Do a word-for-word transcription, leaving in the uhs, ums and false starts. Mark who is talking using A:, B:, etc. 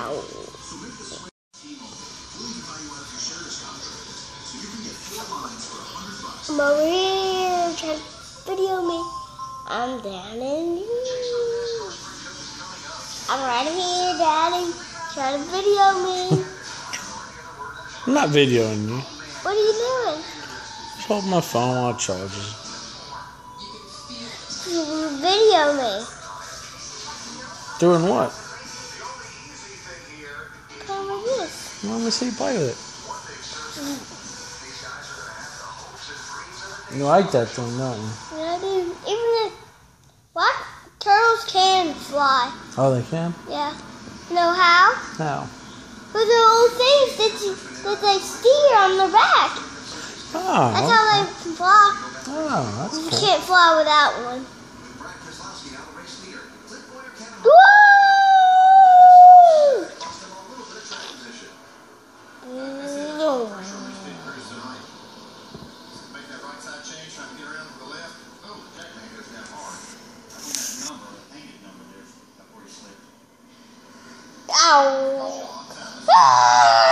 A: Ow. I'm over here trying to video me. I'm down in you. I'm right here, Daddy, trying to video me.
B: I'm not videoing you.
A: What are you doing?
B: Just hold my phone while it charges.
A: You video me.
B: Doing what?
A: Come with this.
B: Let me see you play with it. You like that thing, don't you?
A: Yeah, I do. Even if what? Turtles can fly.
B: Oh, they can?
A: Yeah. You know how?
B: How?
A: With the little things that you that they steer on their back.
B: Oh.
A: That's how they can fly.
B: Oh, that's
A: You
B: cool.
A: can't fly without one. Woo! Ow! Ah!